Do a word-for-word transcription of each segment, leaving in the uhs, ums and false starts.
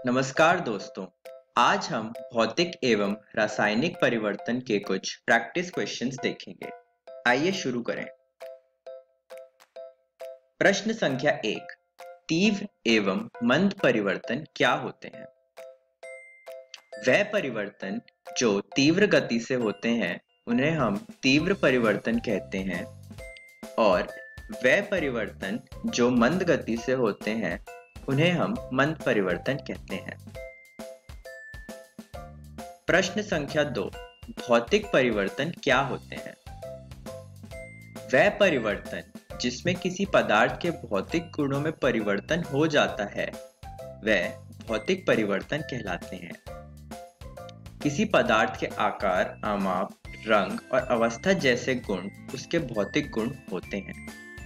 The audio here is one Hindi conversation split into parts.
नमस्कार दोस्तों। आज हम भौतिक एवं रासायनिक परिवर्तन के कुछ प्रैक्टिस क्वेश्चंस देखेंगे। आइए शुरू करें। प्रश्न संख्या एक, तीव्र एवं मंद परिवर्तन क्या होते हैं? वह परिवर्तन जो तीव्र गति से होते हैं उन्हें हम तीव्र परिवर्तन कहते हैं और वह परिवर्तन जो मंद गति से होते हैं उन्हें हम मंद परिवर्तन कहते हैं। प्रश्न संख्या दो, भौतिक परिवर्तन क्या होते हैं? वह परिवर्तन जिसमें किसी पदार्थ के भौतिक गुणों में परिवर्तन हो जाता है वह भौतिक परिवर्तन कहलाते हैं। किसी पदार्थ के आकार, आमाप, रंग और अवस्था जैसे गुण उसके भौतिक गुण होते हैं।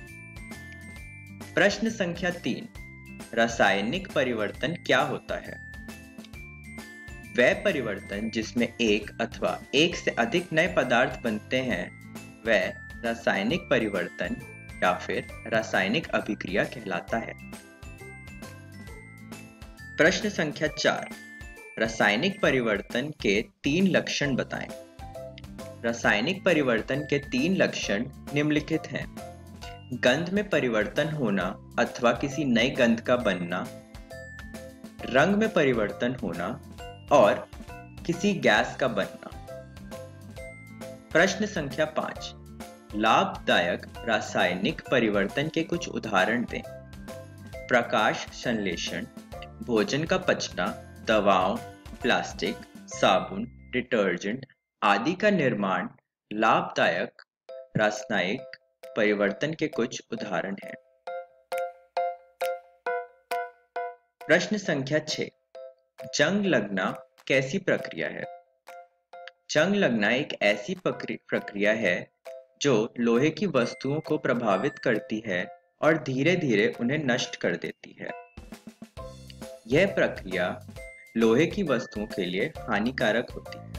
प्रश्न संख्या तीन, रासायनिक परिवर्तन क्या होता है? वह परिवर्तन जिसमें एक अथवा एक से अधिक नए पदार्थ बनते हैं वह रासायनिक परिवर्तन या फिर रासायनिक अभिक्रिया कहलाता है। प्रश्न संख्या चार, रासायनिक परिवर्तन के तीन लक्षण बताएं। रासायनिक परिवर्तन के तीन लक्षण निम्नलिखित हैं। गंध में परिवर्तन होना अथवा किसी नई गंध का बनना, रंग में परिवर्तन होना और किसी गैस का बनना। प्रश्न संख्या पाँच, लाभदायक रासायनिक परिवर्तन के कुछ उदाहरण दें। प्रकाश संश्लेषण, भोजन का पचना, दवाओं, प्लास्टिक, साबुन, डिटर्जेंट आदि का निर्माण लाभदायक रासायनिक परिवर्तन के कुछ उदाहरण हैं। प्रश्न संख्या छह, जंग लगना कैसी प्रक्रिया है? जंग लगना एक ऐसी प्रक्रिया है जो लोहे की वस्तुओं को प्रभावित करती है और धीरे धीरे उन्हें नष्ट कर देती है। यह प्रक्रिया लोहे की वस्तुओं के लिए हानिकारक होती है।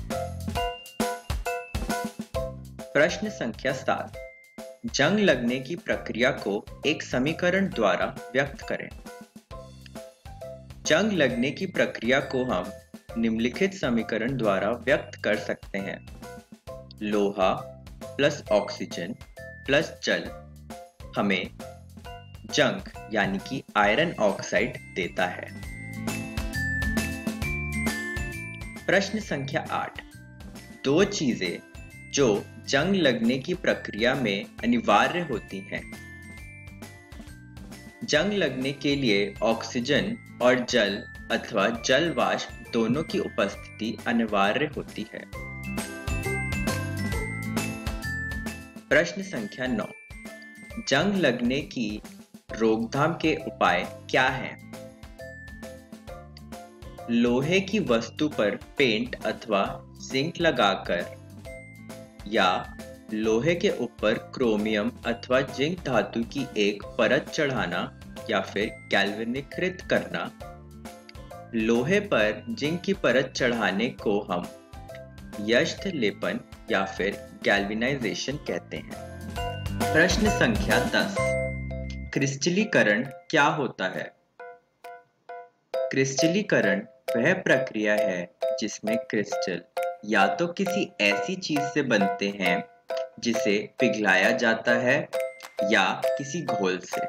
प्रश्न संख्या सात, जंग लगने की प्रक्रिया को एक समीकरण द्वारा व्यक्त करें। जंग लगने की प्रक्रिया को हम निम्नलिखित समीकरण द्वारा व्यक्त कर सकते हैं। लोहा प्लस ऑक्सीजन प्लस जल हमें जंग यानी कि आयरन ऑक्साइड देता है। प्रश्न संख्या आठ, दो चीजें जो जंग लगने की प्रक्रिया में अनिवार्य होती हैं। जंग लगने के लिए ऑक्सीजन और जल अथवा जल वाष्प दोनों की उपस्थिति अनिवार्य होती है। प्रश्न संख्या नौ, जंग लगने की रोकथाम के उपाय क्या हैं? लोहे की वस्तु पर पेंट अथवा जिंक लगाकर या लोहे के ऊपर क्रोमियम अथवा जिंक धातु की एक परत चढ़ाना या फिर गैल्वेनीकृत करना। लोहे पर जिंक की परत चढ़ाने को हम यष्ट लेपन या फिर गैल्वेनाइजेशन कहते हैं। प्रश्न संख्या दस, क्रिस्टलीकरण क्या होता है? क्रिस्टलीकरण वह प्रक्रिया है जिसमें क्रिस्टल या तो किसी ऐसी चीज से बनते हैं जिसे पिघलाया जाता है या किसी घोल से।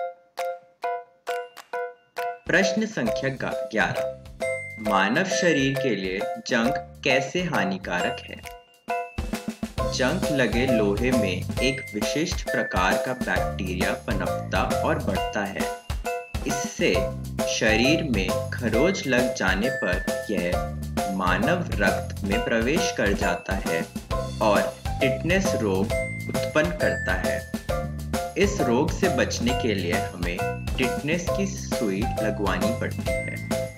प्रश्न संख्या ग्यारह, मानव शरीर के लिए जंग कैसे हानिकारक है? जंग लगे लोहे में एक विशिष्ट प्रकार का बैक्टीरिया पनपता और बढ़ता है। इससे शरीर में खरोंच लग जाने पर यह मानव रक्त में प्रवेश कर जाता है और टिटनेस रोग उत्पन्न करता है। इस रोग से बचने के लिए हमें टिटनेस की सुई लगवानी पड़ती है।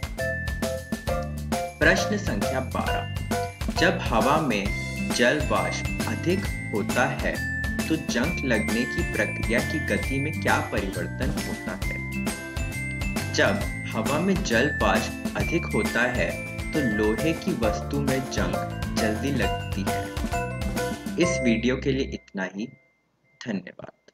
प्रश्न संख्या बारह, जब हवा में जल वाष्प अधिक होता है तो जंग लगने की प्रक्रिया की गति में क्या परिवर्तन होता है? जब हवा में जल वाष्प अधिक होता है तो लोहे की वस्तु में जंग जल्दी लगती है। इस वीडियो के लिए इतना ही। धन्यवाद।